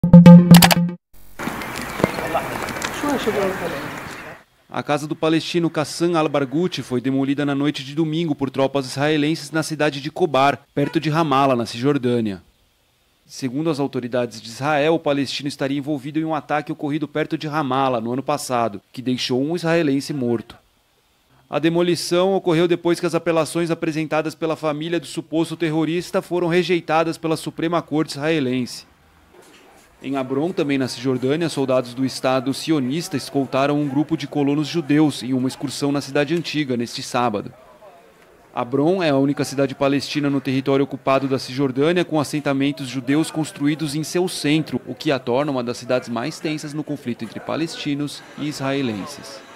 A casa do palestino Qassam al-Barghouti foi demolida na noite de domingo por tropas israelenses na cidade de Khobar, perto de Ramala, na Cisjordânia. Segundo as autoridades de Israel, o palestino estaria envolvido em um ataque ocorrido perto de Ramala no ano passado, que deixou um israelense morto. A demolição ocorreu depois que as apelações apresentadas pela família do suposto terrorista foram rejeitadas pela Suprema Corte israelense. Em Hebron, também na Cisjordânia, soldados do Estado sionista escoltaram um grupo de colonos judeus em uma excursão na cidade antiga, neste sábado. Hebron é a única cidade palestina no território ocupado da Cisjordânia com assentamentos judeus construídos em seu centro, o que a torna uma das cidades mais tensas no conflito entre palestinos e israelenses.